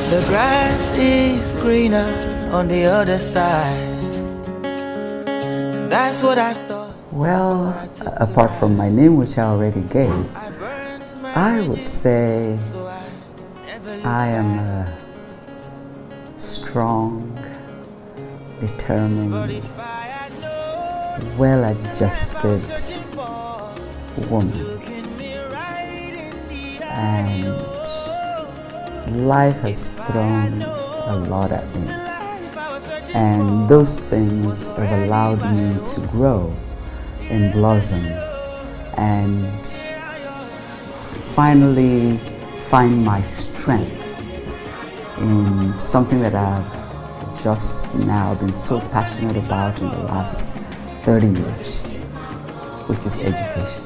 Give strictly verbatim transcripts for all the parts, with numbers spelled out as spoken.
The grass is greener on the other side. That's what I thought. Well, apart from my name, which I already gave, I would say I am a strong, determined, well-adjusted woman. And life has thrown a lot at me. And those things have allowed me to grow and blossom and finally find my strength in something that I've just now been so passionate about in the last thirty years, which is education.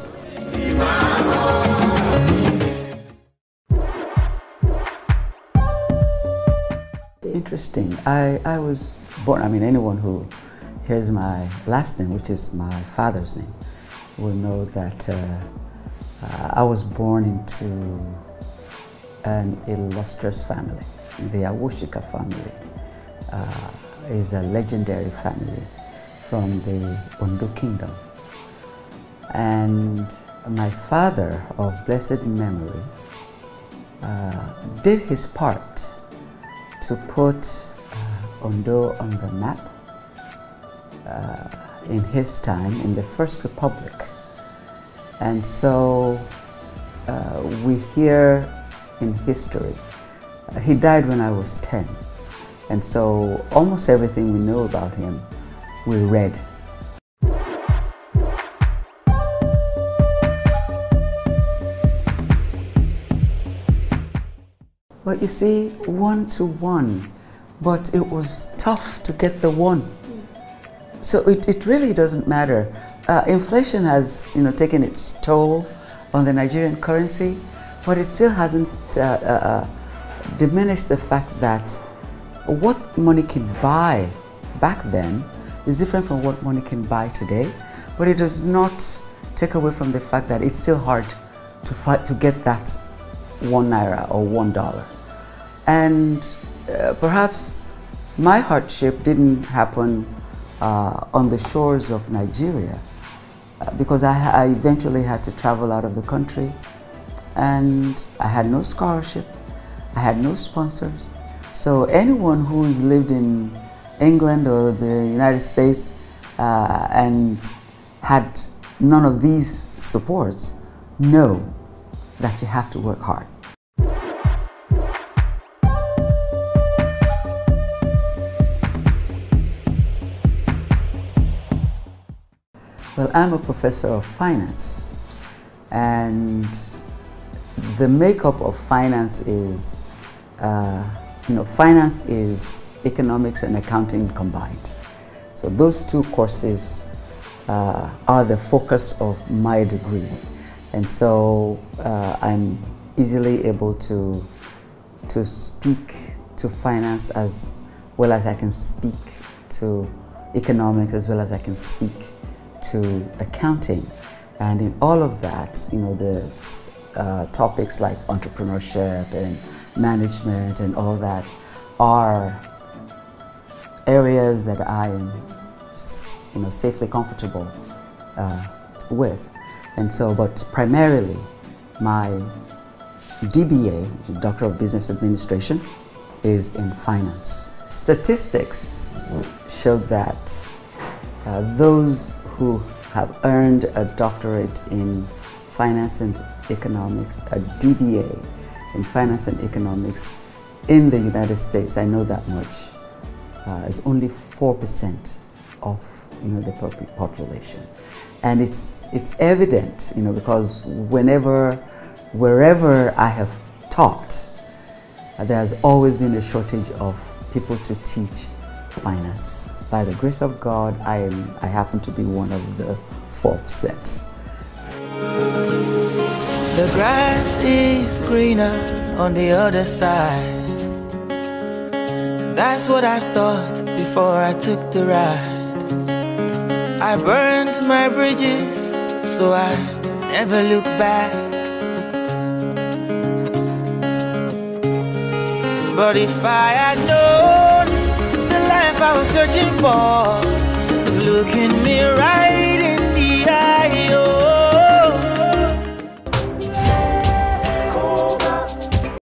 Interesting. I, I was born, I mean, anyone who hears my last name, which is my father's name, will know that uh, uh, I was born into an illustrious family. The Awoshika family uh, is a legendary family from the Ondo Kingdom. And my father, of blessed memory, uh, did his part to put uh, Ondo on the map uh, in his time, in the First Republic. And so uh, we hear in history, uh, he died when I was ten. And so almost everything we know about him, we read. But you see, one to one, but it was tough to get the one. So it, it really doesn't matter. Uh, inflation has, you know, taken its toll on the Nigerian currency, but it still hasn't uh, uh, diminished the fact that what money can buy back then is different from what money can buy today. But it does not take away from the fact that it's still hard to fight to get that one naira or one dollar. And uh, perhaps my hardship didn't happen uh, on the shores of Nigeria uh, because I, I eventually had to travel out of the country, and I had no scholarship, I had no sponsors. So anyone who's lived in England or the United States uh, and had none of these supports know that you have to work hard. Well, I'm a professor of finance, and the makeup of finance is, uh, you know, finance is economics and accounting combined. So those two courses uh, are the focus of my degree. And so uh, I'm easily able to, to speak to finance as well as I can speak to economics, as well as I can speak to accounting. And in all of that, you know, the uh, topics like entrepreneurship and management and all that are areas that I am, you know, safely comfortable uh, with. And so, but primarily my D B A, Doctor of Business Administration, is in finance. Statistics show that uh, those who have earned a doctorate in finance and economics, a D B A in finance and economics in the United States, I know that much, uh, is only four percent of, you know, the population. And it's, it's evident, you know, because whenever, wherever I have taught, uh, there has always been a shortage of people to teach finance. By the grace of God, I, am, I happen to be one of the four percent. The grass is greener on the other side. That's what I thought before I took the ride. I burned my bridges so I'd never look back. But if I had known the life I was searching for was looking me right